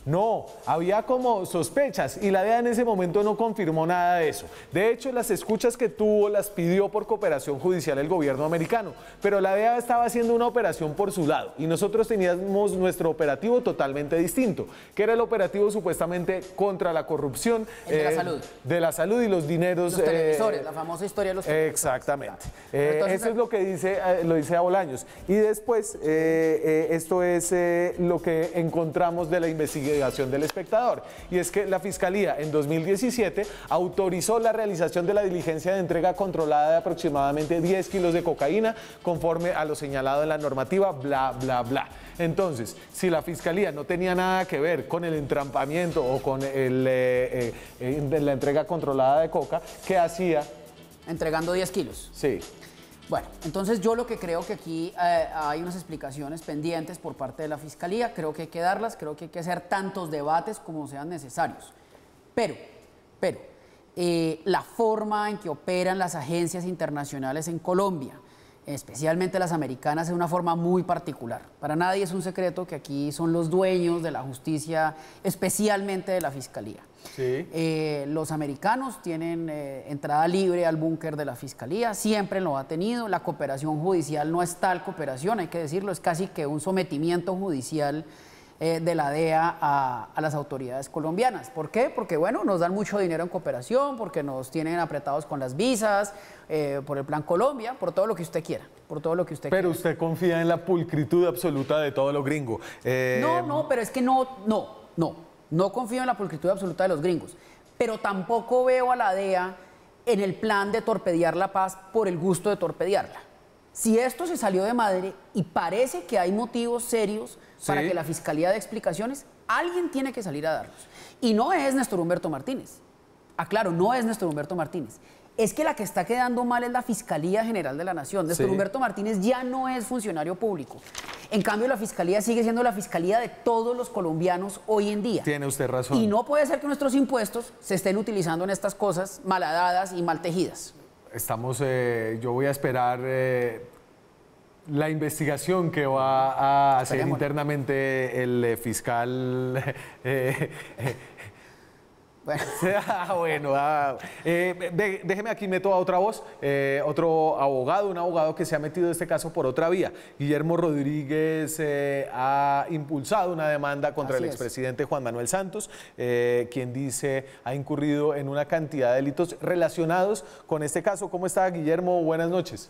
No, había como sospechas y la D E A en ese momento no confirmó nada de eso. De hecho, las escuchas que tuvo las pidió por cooperación judicial el gobierno americano, pero la D E A estaba haciendo una operación por su lado y nosotros teníamos nuestro operativo totalmente distinto, que era el operativo supuestamente contra la corrupción. El de la salud. De la salud y los dineros. Los televisores, eh, la famosa historia de los televisores. Exactamente. Eh, Entonces, eso es lo que dice, eh, lo dice Bolaños. Y después, eh, eh, esto es eh, lo que encontramos de la investigación del Espectador, y es que la Fiscalía en dos mil diecisiete autorizó la realización de la diligencia de entrega controlada de aproximadamente diez kilos de cocaína conforme a lo señalado en la normativa, bla, bla, bla. Entonces, si la Fiscalía no tenía nada que ver con el entrampamiento o con el, eh, eh, la entrega controlada de coca, ¿qué hacía? Entregando diez kilos. Sí. Bueno, entonces yo lo que creo que aquí eh, hay unas explicaciones pendientes por parte de la Fiscalía, creo que hay que darlas, creo que hay que hacer tantos debates como sean necesarios. Pero, pero, eh, la forma en que operan las agencias internacionales en Colombia, especialmente las americanas, es una forma muy particular. Para nadie es un secreto que aquí son los dueños de la justicia, especialmente de la Fiscalía. Sí. Eh, los americanos tienen eh, entrada libre al búnker de la Fiscalía, siempre lo ha tenido. La cooperación judicial no es tal cooperación, hay que decirlo, es casi que un sometimiento judicial eh, de la D E A a, a las autoridades colombianas. ¿Por qué? Porque, bueno, nos dan mucho dinero en cooperación, porque nos tienen apretados con las visas, eh, por el Plan Colombia, por todo lo que usted quiera, por todo lo que usted Pero quiera. usted confía en la pulcritud absoluta de todo lo gringo. Eh, No, no, pero es que no, no, no. No confío en la pulcritud absoluta de los gringos, pero tampoco veo a la D E A en el plan de torpedear la paz por el gusto de torpedearla. Si esto se salió de madre y parece que hay motivos serios Sí. para que la Fiscalía dé explicaciones, alguien tiene que salir a darlos. Y no es Néstor Humberto Martínez. Aclaro, no es Néstor Humberto Martínez. Es que la que está quedando mal es la Fiscalía General de la Nación. Néstor Sí. Humberto Martínez ya no es funcionario público. En cambio, la Fiscalía sigue siendo la Fiscalía de todos los colombianos hoy en día. Tiene usted razón. Y no puede ser que nuestros impuestos se estén utilizando en estas cosas malhadadas y mal tejidas. Estamos, eh, yo voy a esperar eh, la investigación que va a hacer Esperemos. internamente el eh, fiscal. eh, eh, Bueno, Ah, bueno, ah, eh, de- déjeme aquí, meto a otra voz, eh, otro abogado, un abogado que se ha metido en este caso por otra vía. Guillermo Rodríguez eh, ha impulsado una demanda contra Así el es. expresidente Juan Manuel Santos, eh, quien dice ha incurrido en una cantidad de delitos relacionados con este caso. ¿Cómo está, Guillermo? Buenas noches.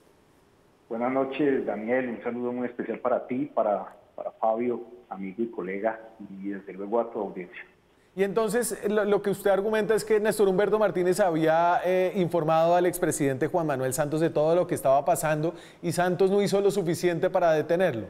Buenas noches, Daniel. Un saludo muy especial para ti, para, para Fabio, amigo y colega, y desde luego a tu audiencia. Y entonces lo, lo que usted argumenta es que Néstor Humberto Martínez había eh, informado al expresidente Juan Manuel Santos de todo lo que estaba pasando y Santos no hizo lo suficiente para detenerlo.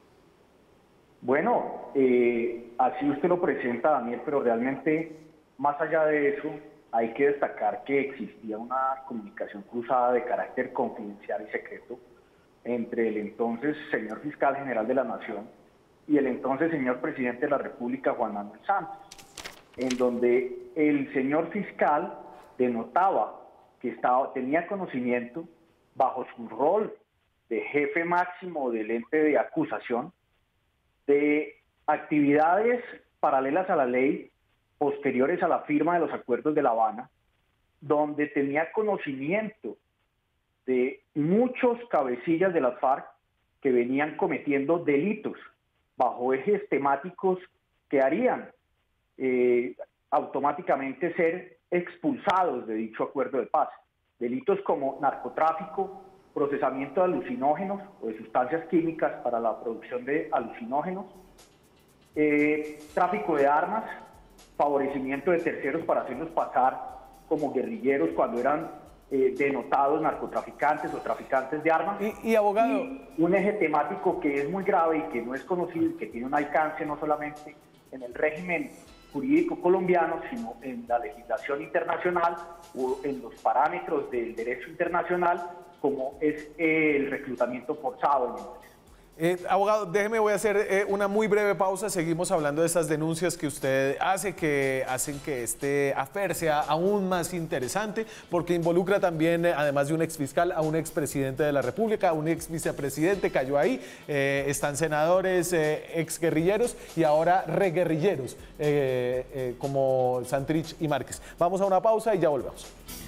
Bueno, eh, así usted lo presenta, Daniel, pero realmente, más allá de eso, hay que destacar que existía una comunicación cruzada de carácter confidencial y secreto entre el entonces señor fiscal general de la Nación y el entonces señor presidente de la República, Juan Manuel Santos, en donde el señor fiscal denotaba que estaba, tenía conocimiento bajo su rol de jefe máximo del ente de acusación de actividades paralelas a la ley posteriores a la firma de los acuerdos de La Habana, donde tenía conocimiento de muchos cabecillas de las FARC que venían cometiendo delitos bajo ejes temáticos que harían eh, automáticamente ser expulsados de dicho acuerdo de paz. Delitos como narcotráfico, procesamiento de alucinógenos o de sustancias químicas para la producción de alucinógenos, eh, tráfico de armas, favorecimiento de terceros para hacerlos pasar como guerrilleros cuando eran eh, denotados narcotraficantes o traficantes de armas. Y, y abogado... Y un eje temático que es muy grave y que no es conocido y que tiene un alcance no solamente en el régimen jurídico colombiano, sino en la legislación internacional o en los parámetros del derecho internacional, como es el reclutamiento forzado en menores. Eh, abogado, déjeme, voy a hacer eh, una muy breve pausa. Seguimos hablando de estas denuncias que usted hace, que hacen que este afer sea aún más interesante, porque involucra también, eh, además de un exfiscal, a un expresidente de la República, a un ex vicepresidente, cayó ahí, eh, están senadores, eh, exguerrilleros y ahora reguerrilleros, eh, eh, como Santrich y Márquez. Vamos a una pausa y ya volvemos.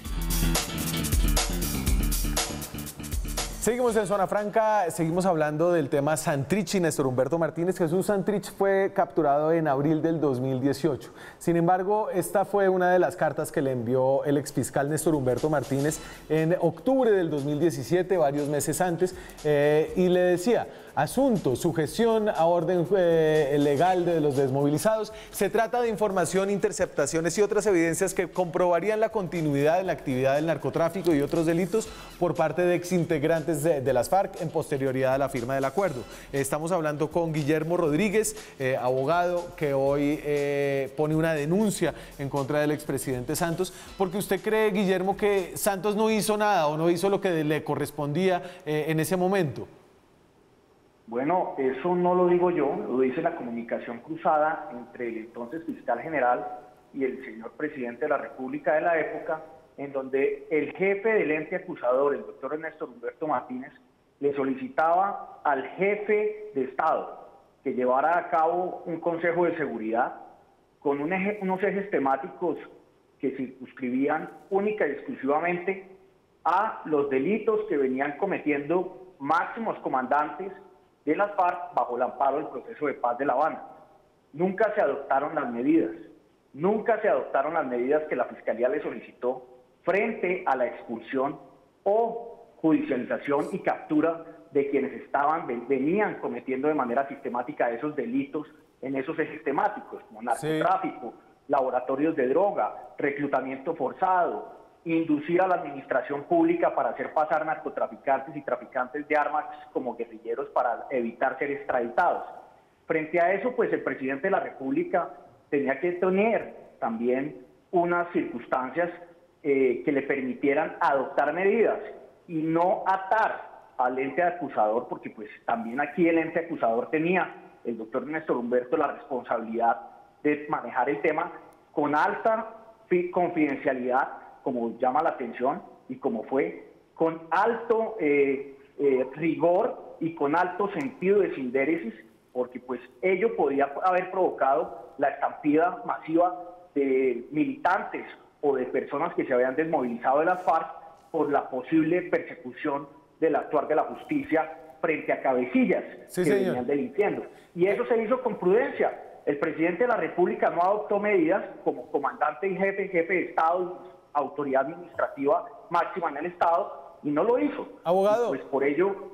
Seguimos en Zona Franca, seguimos hablando del tema Santrich y Néstor Humberto Martínez. Jesús Santrich fue capturado en abril del dos mil dieciocho. Sin embargo, esta fue una de las cartas que le envió el exfiscal Néstor Humberto Martínez en octubre del dos mil diecisiete, varios meses antes, eh, y le decía: asunto, sujeción a orden eh, legal de los desmovilizados. Se trata de información, interceptaciones y otras evidencias que comprobarían la continuidad en la actividad del narcotráfico y otros delitos por parte de exintegrantes de, de las FARC en posterioridad a la firma del acuerdo. Estamos hablando con Guillermo Rodríguez, eh, abogado, que hoy eh, pone una denuncia en contra del expresidente Santos, porque usted cree, Guillermo, que Santos no hizo nada o no hizo lo que le correspondía eh, en ese momento. Bueno, eso no lo digo yo, lo dice la comunicación cruzada entre el entonces fiscal general y el señor presidente de la República de la época, en donde el jefe del ente acusador, el doctor Néstor Humberto Martínez, le solicitaba al jefe de Estado que llevara a cabo un consejo de seguridad con un eje, unos ejes temáticos que circunscribían única y exclusivamente a los delitos que venían cometiendo máximos comandantes de las FARC bajo el amparo del proceso de paz de La Habana. Nunca se adoptaron las medidas, nunca se adoptaron las medidas que la Fiscalía le solicitó frente a la expulsión o judicialización y captura de quienes estaban, venían cometiendo de manera sistemática esos delitos en esos ejes temáticos, como narcotráfico, sí, laboratorios de droga, reclutamiento forzado, inducir a la administración pública para hacer pasar narcotraficantes y traficantes de armas como guerrilleros para evitar ser extraditados. Frente a eso, pues el presidente de la República tenía que tener también unas circunstancias eh, que le permitieran adoptar medidas y no atar al ente acusador, porque pues también aquí el ente acusador tenía, el doctor Néstor Humberto, la responsabilidad de manejar el tema con alta confidencialidad, como llama la atención y como fue, con alto eh, eh, rigor y con alto sentido de sindéresis, porque pues ello podía haber provocado la estampida masiva de militantes o de personas que se habían desmovilizado de las FARC por la posible persecución del actuar de la justicia frente a cabecillas sí, que señor. venían delinquiendo. Y eso se hizo con prudencia. El presidente de la República no adoptó medidas como comandante y jefe, jefe de Estado, autoridad administrativa máxima en el Estado, y no lo hizo. Abogado. Y pues por ello...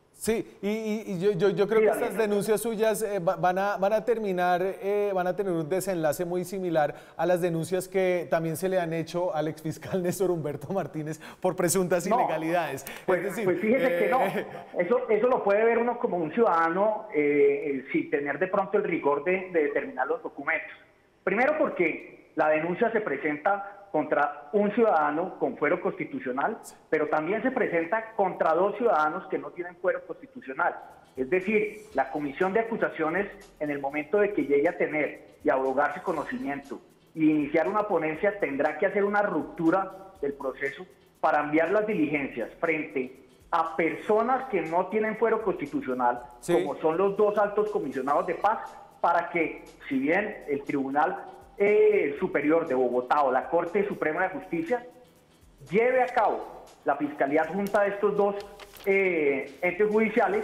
Sí, y, y, y yo, yo, yo creo sí, que estas denuncias suyas eh, van, a, van a terminar, eh, van a tener un desenlace muy similar a las denuncias que también se le han hecho al exfiscal Néstor Humberto Martínez por presuntas no, ilegalidades. Pues, es decir, pues fíjese eh, que no, eso, eso lo puede ver uno como un ciudadano eh, sin tener de pronto el rigor de, de determinar los documentos. Primero porque la denuncia se presenta contra un ciudadano con fuero constitucional, pero también se presenta contra dos ciudadanos que no tienen fuero constitucional. Es decir, la comisión de acusaciones, en el momento de que llegue a tener y abrogarse conocimiento y iniciar una ponencia, tendrá que hacer una ruptura del proceso para enviar las diligencias frente a personas que no tienen fuero constitucional, sí, como son los dos altos comisionados de paz, para que, si bien el Tribunal Eh, Superior de Bogotá o la Corte Suprema de Justicia lleve a cabo la Fiscalía Adjunta de estos dos eh, entes judiciales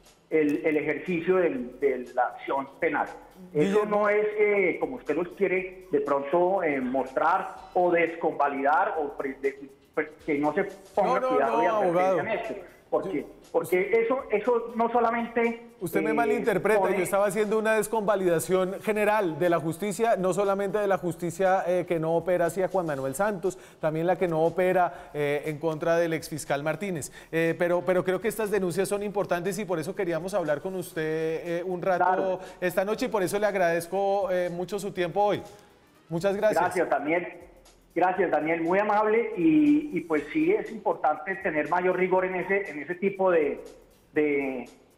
el, el ejercicio del, de la acción penal. Eso no es eh, como usted los quiere de pronto eh, mostrar o desconvalidar o pre, de, pre, que no se ponga no, no, cuidado no, y advertencia en esto. Porque, porque eso, eso no solamente... Usted me eh, malinterpreta, pone... yo estaba haciendo una desconvalidación general de la justicia, no solamente de la justicia eh, que no opera hacia Juan Manuel Santos, también la que no opera eh, en contra del exfiscal Martínez. Eh, pero, pero creo que estas denuncias son importantes y por eso queríamos hablar con usted eh, un rato claro. esta noche y por eso le agradezco eh, mucho su tiempo hoy. Muchas gracias. Gracias también. Gracias, Daniel, muy amable y, y pues sí es importante tener mayor rigor en ese, en ese tipo de, de,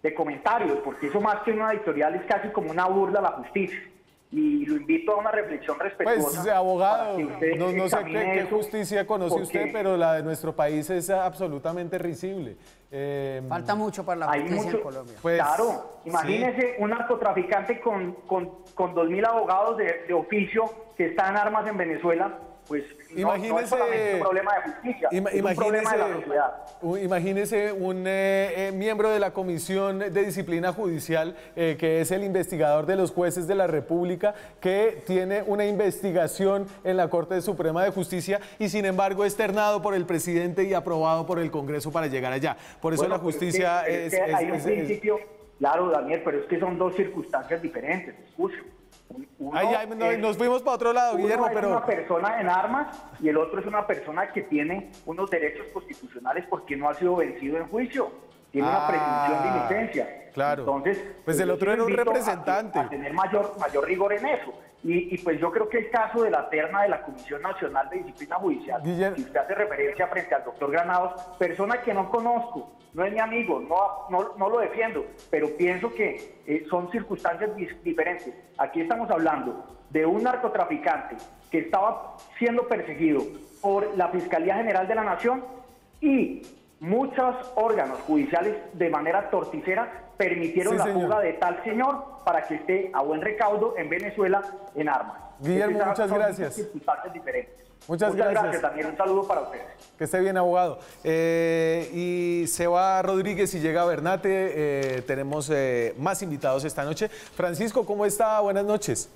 de comentarios, porque eso más que una editorial es casi como una burla a la justicia. Y lo invito a una reflexión respetuosa. Pues, abogado, usted no, no sé qué, qué justicia conoce porque usted, pero la de nuestro país es absolutamente risible. Eh, Falta mucho para la hay justicia mucho, en Colombia. Pues, claro, imagínese sí. un narcotraficante con, con, con dos mil abogados de, de oficio que está en armas en Venezuela. Pues no, no es solamente un problema de justicia, ima, es un problema de la sociedad. Imagínese un eh, eh, miembro de la Comisión de Disciplina Judicial, eh, que es el investigador de los jueces de la República, que tiene una investigación en la Corte Suprema de Justicia y sin embargo es ternado por el presidente y aprobado por el Congreso para llegar allá. Por eso Bueno, la justicia es que, es... es que es, hay un es, principio, es, claro, Daniel, pero es que son dos circunstancias diferentes, escucho. Uno ay, ay, no, es, nos fuimos para otro lado, uno Guillermo, es pero... una persona en armas y el otro es una persona que tiene unos derechos constitucionales porque no ha sido vencido en juicio. Tiene Ah, una presunción de inocencia. claro. Entonces, pues el yo otro sí era un invito representante. A, a tener mayor, mayor rigor en eso. Y, y pues yo creo que el caso de la terna de la Comisión Nacional de Disciplina Judicial, Guillermo. si usted hace referencia frente al doctor Granados, persona que no conozco, no es mi amigo, no, no, no lo defiendo, pero pienso que eh, son circunstancias diferentes. Aquí estamos hablando de un narcotraficante que estaba siendo perseguido por la Fiscalía General de la Nación y muchos órganos judiciales de manera torticera permitieron Sí, la señor. fuga de tal señor para que esté a buen recaudo en Venezuela en armas. Guillermo, Esas muchas son gracias. circunstancias diferentes. Muchas Muchas gracias. gracias también. Un saludo para ustedes. Que esté bien, abogado. Eh, y se va Rodríguez y llega Bernate. Eh, tenemos eh, más invitados esta noche. Francisco, ¿cómo está? Buenas noches.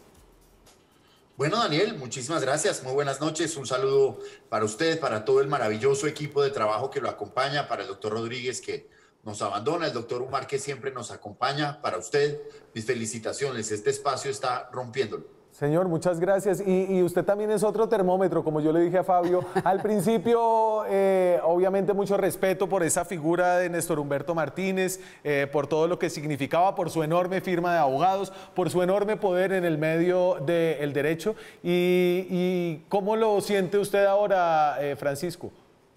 Bueno, Daniel, muchísimas gracias. Muy buenas noches. Un saludo para usted, para todo el maravilloso equipo de trabajo que lo acompaña, para el doctor Rodríguez que nos abandona, el doctor Umar que siempre nos acompaña. Para usted, mis felicitaciones. Este espacio está rompiéndolo. Señor, muchas gracias. Y, y usted también es otro termómetro, como yo le dije a Fabio. Al principio, eh, obviamente, mucho respeto por esa figura de Néstor Humberto Martínez, eh, por todo lo que significaba, por su enorme firma de abogados, por su enorme poder en el medio del derecho. Y, y ¿cómo lo siente usted ahora, eh, Francisco?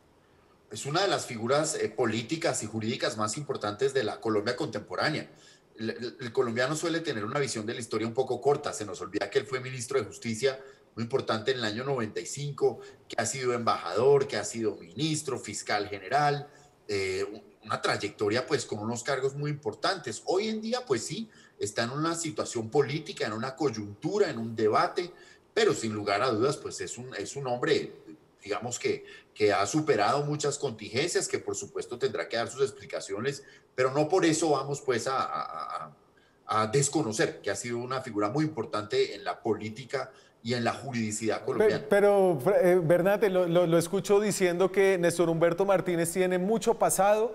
Es una de las figuras eh, políticas y jurídicas más importantes de la Colombia contemporánea. El, el, el colombiano suele tener una visión de la historia un poco corta. Se nos olvida que él fue ministro de Justicia muy importante en el año noventa y cinco, que ha sido embajador, que ha sido ministro, fiscal general, eh, una trayectoria pues con unos cargos muy importantes. Hoy en día pues sí, está en una situación política, en una coyuntura, en un debate, pero sin lugar a dudas pues es un, es un hombre, digamos que, que ha superado muchas contingencias, que por supuesto tendrá que dar sus explicaciones, pero no por eso vamos pues a, a, a desconocer que ha sido una figura muy importante en la política y en la juridicidad colombiana. Pero, pero eh, Bernate, lo, lo, lo escucho diciendo que Néstor Humberto Martínez tiene mucho pasado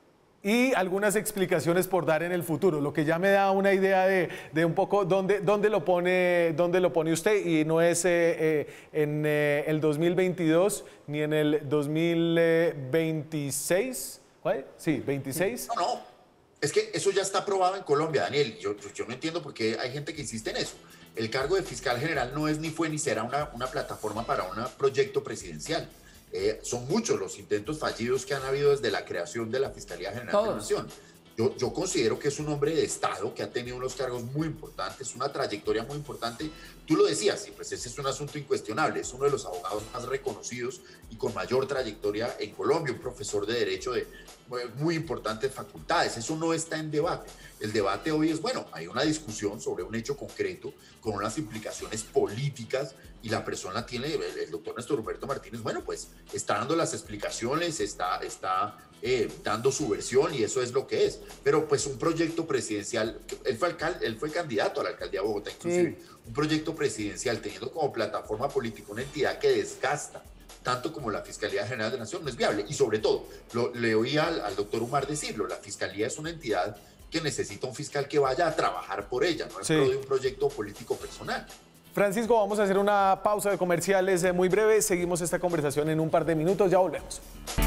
y algunas explicaciones por dar en el futuro, lo que ya me da una idea de, de un poco dónde, dónde, lo pone, dónde lo pone usted, y no es eh, eh, en eh, el dos mil veintidós ni en el dos mil veintiséis. ¿Cuál? Sí, veintiséis. No, no, es que eso ya está aprobado en Colombia, Daniel. Yo, yo no entiendo por qué hay gente que insiste en eso. El cargo de fiscal general no es ni fue ni será una, una plataforma para un proyecto presidencial. Eh, son muchos los intentos fallidos que han habido desde la creación de la Fiscalía General Todos. de la Nación. Yo, yo considero que es un hombre de Estado que ha tenido unos cargos muy importantes, una trayectoria muy importante. Tú lo decías, y pues ese es un asunto incuestionable. Es uno de los abogados más reconocidos y con mayor trayectoria en Colombia, un profesor de Derecho de muy importantes facultades. Eso no está en debate. El debate hoy es, bueno, hay una discusión sobre un hecho concreto con unas implicaciones políticas y la persona tiene, el, el doctor Néstor Humberto Martínez, bueno, pues está dando las explicaciones, está, está eh, dando su versión y eso es lo que es. Pero pues un proyecto presidencial, él fue, alcalde, él fue candidato a la alcaldía de Bogotá, inclusive, sí. Un proyecto presidencial teniendo como plataforma política una entidad que desgasta tanto como la Fiscalía General de la Nación no es viable. Y sobre todo, lo, le oí al, al doctor Umar decirlo, la Fiscalía es una entidad que necesita un fiscal que vaya a trabajar por ella, no es sí. pro de un proyecto político personal. Francisco, vamos a hacer una pausa de comerciales eh, muy breve. Seguimos esta conversación en un par de minutos, ya volvemos.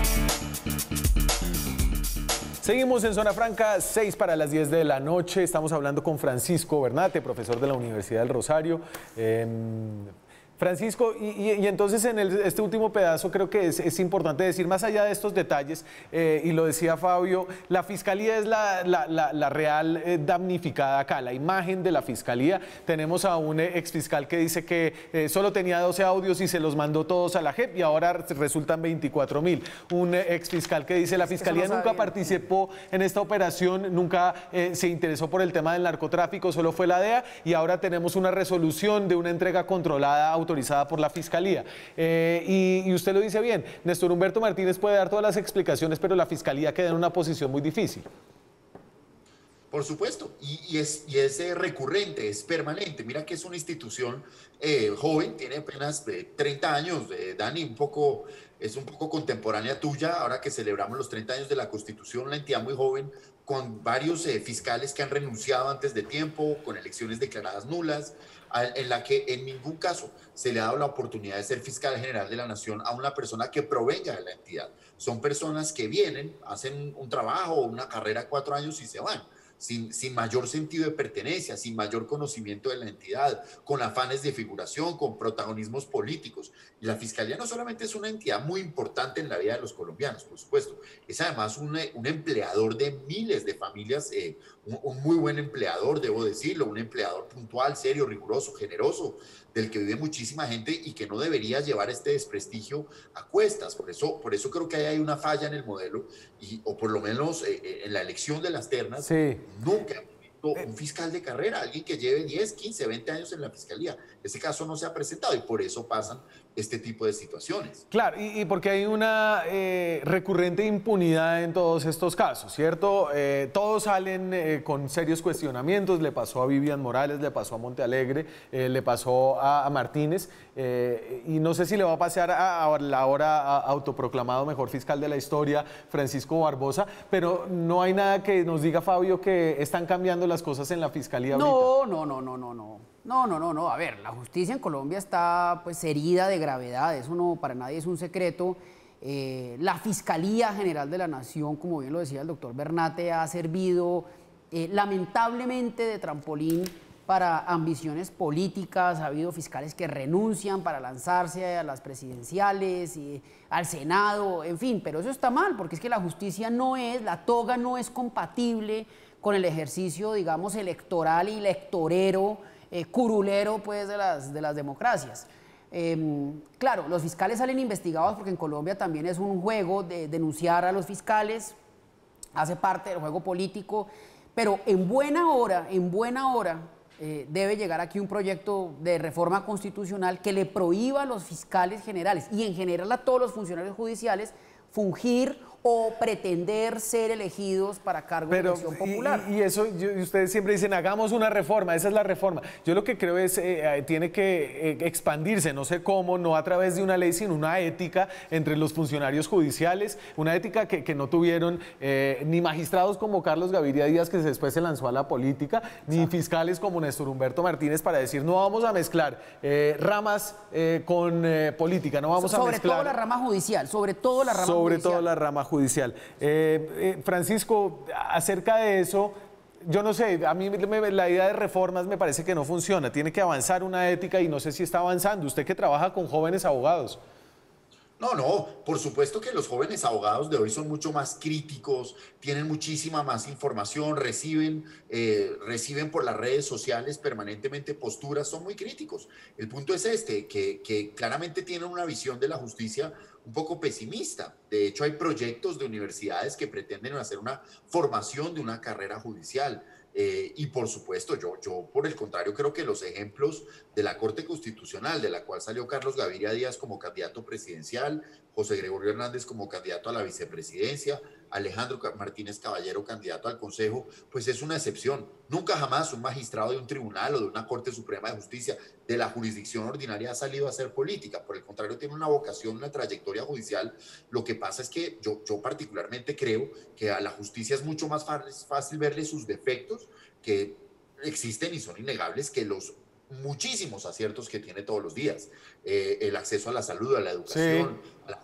Seguimos en Zona Franca, seis para las diez de la noche. Estamos hablando con Francisco Bernate, profesor de la Universidad del Rosario. Eh, Francisco, y, y, y entonces en el, este último pedazo creo que es, es importante decir, más allá de estos detalles, eh, y lo decía Fabio, la Fiscalía es la, la, la, la real eh, damnificada acá, la imagen de la Fiscalía. Tenemos a un eh, exfiscal que dice que eh, solo tenía doce audios y se los mandó todos a la J E P y ahora resultan veinticuatro mil. Un eh, exfiscal que dice la Fiscalía no nunca participó en esta operación, nunca eh, se interesó por el tema del narcotráfico, solo fue la D E A y ahora tenemos una resolución de una entrega controlada autorizada por la Fiscalía. Eh, y, y usted lo dice bien, Néstor Humberto Martínez puede dar todas las explicaciones, pero la Fiscalía queda en una posición muy difícil. Por supuesto, y, y es, y es eh, recurrente, es permanente. Mira que es una institución eh, joven, tiene apenas eh, treinta años, eh, Dani, un poco, es un poco contemporánea tuya, ahora que celebramos los treinta años de la Constitución, una entidad muy joven, con varios eh, fiscales que han renunciado antes de tiempo, con elecciones declaradas nulas, a, en la que en ningún caso se le ha dado la oportunidad de ser fiscal general de la Nación a una persona que provenga de la entidad. Son personas que vienen, hacen un trabajo o una carrera cuatro años y se van. Sin, sin mayor sentido de pertenencia, sin mayor conocimiento de la entidad, con afanes de figuración, con protagonismos políticos. Y la Fiscalía no solamente es una entidad muy importante en la vida de los colombianos, por supuesto, es además un, un empleador de miles de familias, eh, un, un muy buen empleador, debo decirlo, un empleador puntual, serio, riguroso, generoso, del que vive muchísima gente y que no debería llevar este desprestigio a cuestas. Por eso, por eso creo que ahí hay una falla en el modelo, y, o por lo menos eh, en la elección de las ternas. Sí. Nunca un fiscal de carrera, alguien que lleve diez, quince, veinte años en la Fiscalía. Ese caso no se ha presentado y por eso pasan este tipo de situaciones. Claro, y, y porque hay una eh, recurrente impunidad en todos estos casos, ¿cierto? Eh, todos salen eh, con serios cuestionamientos, le pasó a Vivian Morales, le pasó a Montealegre, eh, le pasó a, a Martínez, eh, y no sé si le va a pasar a, a la ahora autoproclamado mejor fiscal de la historia, Francisco Barbosa, pero no hay nada que nos diga, Fabio, que están cambiando las cosas en la Fiscalía ahorita. No, no, no, no, no, no. No, no, no, no. A ver, la justicia en Colombia está pues herida de gravedad, eso no para nadie es un secreto. Eh, la Fiscalía General de la Nación, como bien lo decía el doctor Bernate, ha servido eh, lamentablemente de trampolín para ambiciones políticas. Ha habido fiscales que renuncian para lanzarse a las presidenciales y al Senado, en fin, pero eso está mal, porque es que la justicia no es, la toga no es compatible con el ejercicio, digamos, electoral y electorero, eh, curulero, pues, de las, de las democracias. Eh, claro, los fiscales salen investigados porque en Colombia también es un juego de denunciar a los fiscales, hace parte del juego político, pero en buena hora, en buena hora, eh, debe llegar aquí un proyecto de reforma constitucional que le prohíba a los fiscales generales y en general a todos los funcionarios judiciales fungir o pretender ser elegidos para cargos de elección popular. Y, y eso, yo, y ustedes siempre dicen, hagamos una reforma, esa es la reforma. Yo lo que creo es, eh, tiene que eh, expandirse, no sé cómo, no a través de una ley, sino una ética entre los funcionarios judiciales, una ética que, que no tuvieron eh, ni magistrados como Carlos Gaviria Díaz, que después se lanzó a la política, ni Exacto. fiscales como Néstor Humberto Martínez, para decir, no vamos a mezclar eh, ramas eh, con eh, política, no vamos sobre a mezclar... Sobre todo la rama judicial, sobre todo la rama sobre judicial. Sobre todo la rama judicial. Eh, eh, Francisco, acerca de eso, yo no sé, a mí me, la idea de reformas me parece que no funciona, tiene que avanzar una ética y no sé si está avanzando. Usted que trabaja con jóvenes abogados. No, no, por supuesto que los jóvenes abogados de hoy son mucho más críticos, tienen muchísima más información, reciben, eh, reciben por las redes sociales permanentemente posturas, son muy críticos. El punto es este, que, que claramente tienen una visión de la justicia un poco pesimista. De hecho, hay proyectos de universidades que pretenden hacer una formación de una carrera judicial. Eh, y por supuesto, yo, yo por el contrario creo que los ejemplos de la Corte Constitucional, de la cual salió Carlos Gaviria Díaz como candidato presidencial, José Gregorio Hernández como candidato a la vicepresidencia, Alejandro Martínez Caballero candidato al Consejo, pues es una excepción. Nunca jamás un magistrado de un tribunal o de una Corte Suprema de Justicia de la jurisdicción ordinaria ha salido a hacer política. Por el contrario, tiene una vocación, una trayectoria judicial. Lo que pasa es que yo, yo particularmente creo que a la justicia es mucho más fácil verle sus defectos, que existen y son innegables, que los muchísimos aciertos que tiene todos los días. Eh, el acceso a la salud, a la educación, sí. a la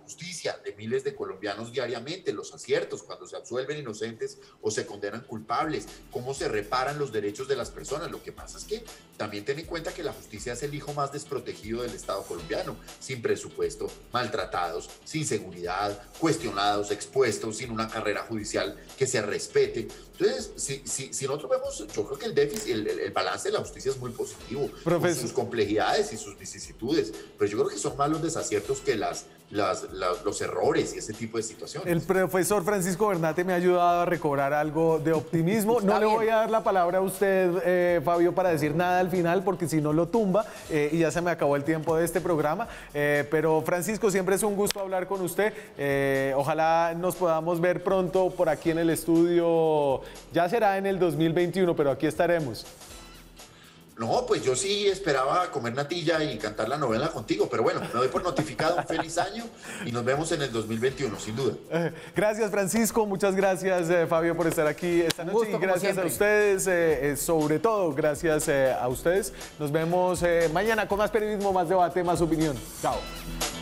justicia de miles de colombianos diariamente, los aciertos, cuando se absuelven inocentes o se condenan culpables, cómo se reparan los derechos de las personas. Lo que pasa es que también ten en cuenta que la justicia es el hijo más desprotegido del Estado colombiano, sin presupuesto, maltratados, sin seguridad, cuestionados, expuestos, sin una carrera judicial que se respete. Entonces, si, si, si nosotros vemos, yo creo que el déficit, el, el, el balance de la justicia es muy positivo, Profesor. Con sus complejidades y sus vicisitudes, pero yo creo que son más los desaciertos que las, las, las, los errores y ese tipo de situaciones. El profesor Francisco Bernate me ha ayudado a recobrar algo de optimismo. No le voy a dar la palabra a usted, eh, Fabio, para decir nada al final, porque si no lo tumba eh, y ya se me acabó el tiempo de este programa. Eh, pero Francisco, siempre es un gusto hablar con usted. Eh, ojalá nos podamos ver pronto por aquí en el estudio. Ya será en el dos mil veintiuno, pero aquí estaremos. No, pues yo sí esperaba comer natilla y cantar la novela contigo, pero bueno, me doy por notificado. Un feliz año y nos vemos en el dos mil veintiuno, sin duda. Eh, gracias, Francisco. Muchas gracias, eh, Fabio, por estar aquí esta noche. Gusto, y gracias a ustedes, eh, eh, sobre todo, gracias eh, a ustedes. Nos vemos eh, mañana con más periodismo, más debate, más opinión. Chao.